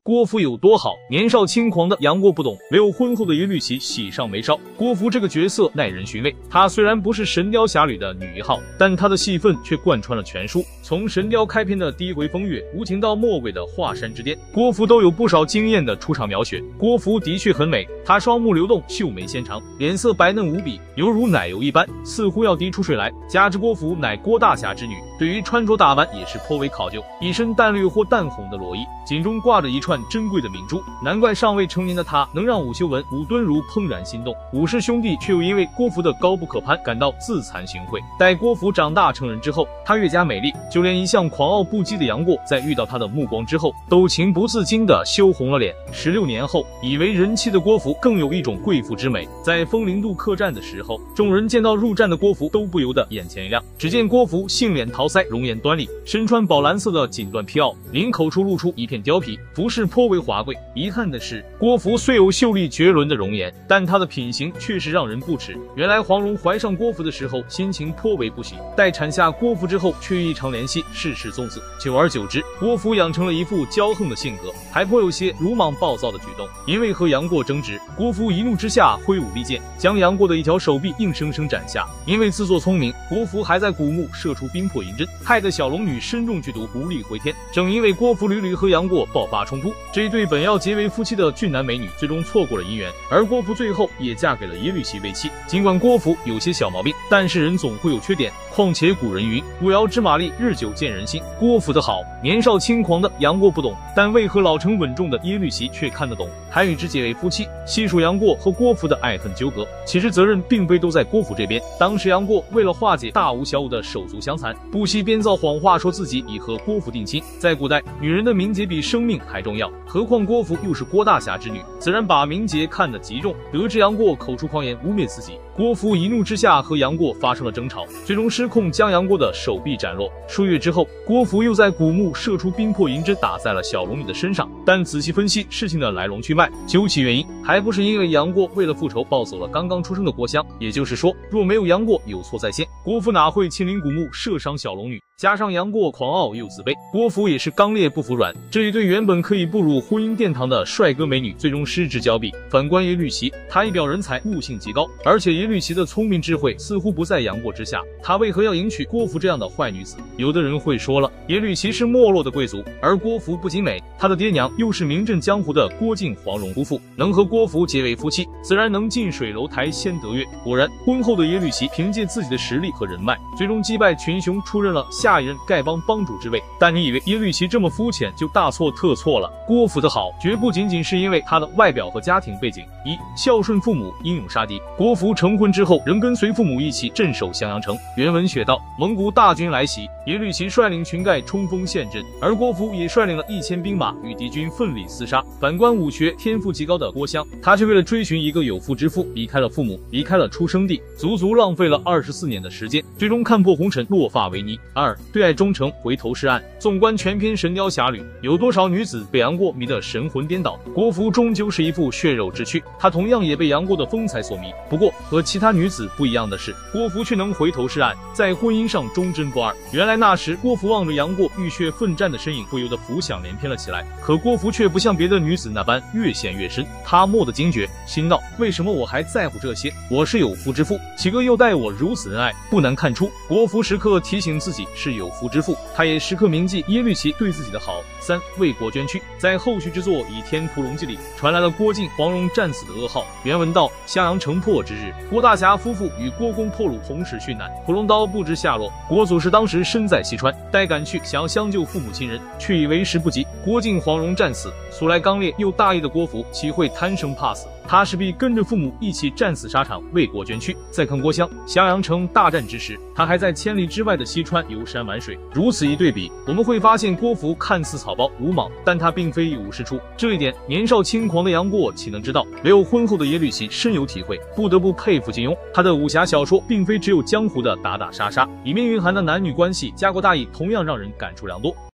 郭芙有多好？年少轻狂的杨过不懂，没有婚后的耶律齐喜上眉梢。郭芙这个角色耐人寻味，她虽然不是神雕侠侣的女一号，但她的戏份却贯穿了全书。从神雕开篇的第一回风月无情到末尾的华山之巅，郭芙都有不少惊艳的出场描写。郭芙的确很美，她双目流动，秀眉纤长，脸色白嫩无比，犹如奶油一般，似乎要滴出水来。加之郭芙乃郭大侠之女，对于穿着打扮也是颇为考究，一身淡绿或淡红的罗衣，颈中挂着一串珍贵的明珠，难怪尚未成年的她能让武修文、武敦儒怦然心动。武氏兄弟却又因为郭芙的高不可攀感到自惭形秽。待郭芙长大成人之后，她越加美丽，就连一向狂傲不羁的杨过在遇到她的目光之后，都情不自禁地羞红了脸。16年后，已为人妻的郭芙更有一种贵妇之美。在枫林渡客栈的时候，众人见到入站的郭芙都不由得眼前一亮。只见郭芙杏脸桃腮，容颜端丽，身穿宝蓝色的锦缎披袄，领口处露出一片貂皮，服饰颇为华贵。遗憾的是，郭芙虽有秀丽绝伦的容颜，但她的品行却是让人不齿。原来黄蓉怀上郭芙的时候，心情颇为不喜，待产下郭芙之后，却异常怜惜，事事纵子。久而久之，郭芙养成了一副骄横的性格，还颇有些鲁莽暴躁的举动。因为和杨过争执，郭芙一怒之下挥舞利剑，将杨过的一条手臂硬生生斩下。因为自作聪明，郭芙还在古墓射出冰魄银针，害得小龙女身中剧毒，无力回天。正因为郭芙屡屡和杨过爆发冲突，这一对本要结为夫妻的俊男美女最终错过了姻缘，而郭芙最后也嫁给了耶律齐为妻。尽管郭芙有些小毛病，但是人总会有缺点，况且古人云路遥知马力，日久见人心。郭芙的好，年少轻狂的杨过不懂，但为何老成稳重的耶律齐却看得懂，还与之结为夫妻？细数杨过和郭芙的爱恨纠葛，其实责任并非都在郭芙这边。当时杨过为了化解大吴小武的手足相残，不惜编造谎话说自己已和郭芙定亲。在古代，女人的名节比生命还重要，何况郭芙又是郭大侠之女，自然把名节看得极重。得知杨过口出狂言污蔑自己，郭芙一怒之下和杨过发生了争吵，最终失控将杨过的手臂斩落。数月之后，郭芙又在古墓射出冰魄银针打在了小龙女的身上，但仔细分析事情的来龙去脉，究其原因，还不是因为杨过为了复仇抱走了刚刚出生的郭襄。也就是说，若没有杨过有错在先，郭芙哪会亲临古墓射伤小龙女？加上杨过狂傲又自卑，郭芙也是刚烈不服软，这一对原本可以步入婚姻殿堂的帅哥美女，最终失之交臂。反观耶律齐，他一表人才，悟性极高，而且耶律齐的聪明智慧似乎不在杨过之下，他为何要迎娶郭芙这样的坏女子？有的人会说了，耶律齐是没落的贵族，而郭芙不仅美，他的爹娘又是名震江湖的郭靖、黄蓉夫妇，能和郭芙结为夫妻，自然能近水楼台先得月。果然，婚后的耶律齐凭借自己的实力和人脉，最终击败群雄，出任了下一任丐帮帮主之位。但你以为耶律齐这么肤浅就大错特错了？郭芙的好绝不仅仅是因为她的外表和家庭背景。一、孝顺父母，英勇杀敌。郭芙成婚之后，仍跟随父母一起镇守襄阳城。原文写道：蒙古大军来袭，耶律齐率领群丐冲锋陷阵，而郭芙也率领了1000兵马与敌军奋力厮杀。反观武学天赋极高的郭襄，他却为了追寻一个有妇之夫，离开了父母，离开了出生地，足足浪费了24年的时间，最终看破红尘，落发为尼。2、对爱忠诚，回头是岸。纵观全篇神雕侠侣，有多少女子被杨过迷得神魂颠倒？郭芙终究是一副血肉之躯，她同样也被杨过的风采所迷。不过和其他女子不一样的是，郭芙却能回头是岸，在婚姻上忠贞不二。原来那时郭芙望着杨过浴血奋战的身影，不由得浮想联翩了起来。可郭芙却不像别的女子那般越陷越深，她蓦地惊觉，心道：为什么我还在乎这些？我是有夫之妇，岂个又待我如此恩爱？不难看出，郭芙时刻提醒自己是有夫之妇，她也时刻铭记耶律齐对自己的好。3、为国捐躯。在后续之作《倚天屠龙记》里，传来了郭靖、黄蓉战死的噩耗。原文道：襄阳城破之日，郭大侠夫妇与郭公破虏同时殉难，屠龙刀不知下落。郭祖师当时身在西川，待赶去想要相救父母亲人，却以为时不及。郭靖、黄蓉战死，素来刚烈又大义的郭芙岂会贪生怕死？他势必跟着父母一起战死沙场，为国捐躯。再看郭襄，襄阳城大战之时，他还在千里之外的西川游山玩水。如此一对比，我们会发现郭芙看似草包鲁莽，但他并非一无是处。这一点，年少轻狂的杨过岂能知道？唯有婚后的耶律齐深有体会，不得不佩服金庸。他的武侠小说并非只有江湖的打打杀杀，里面蕴含的男女关系、家国大义，同样让人感触良多。